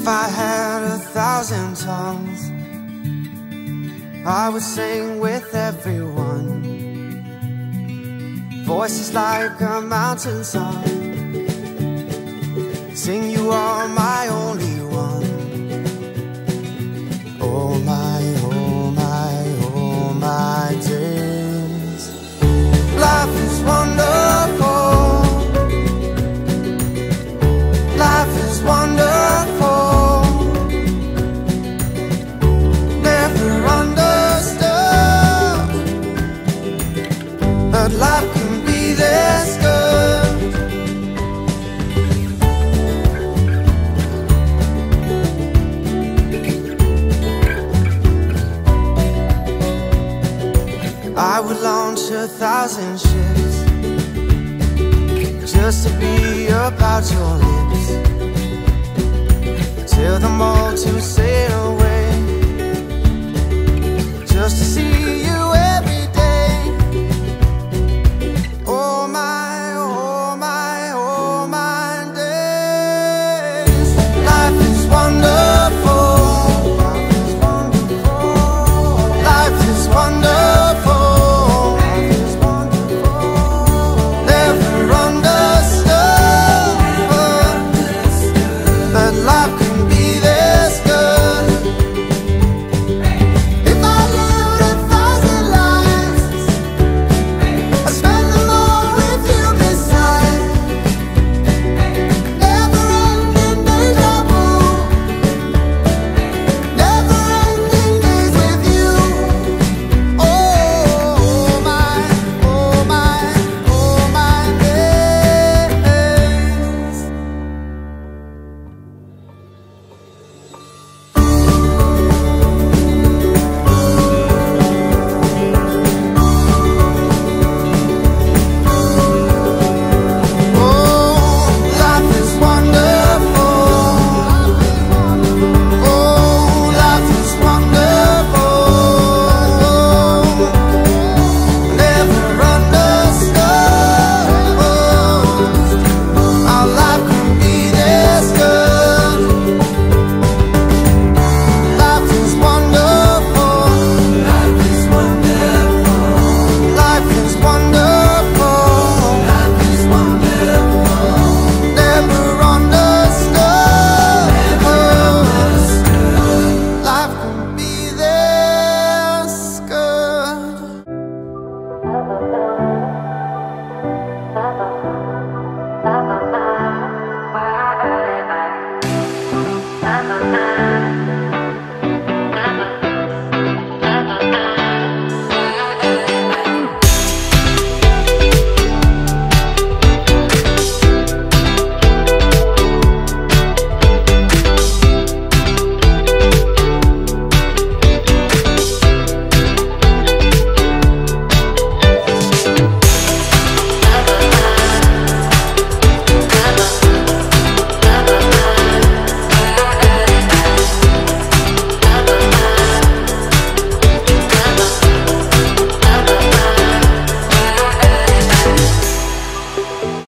If I had 1,000 tongues, I would sing with everyone. Voices like a mountain song, sing you are my only one. Oh my, oh my, oh my days. Life is wonderful. Life is wonderful. Never understood, but life can be this good. I would launch 1,000 ships just to be about your lips. Tell them all to sail away, just to see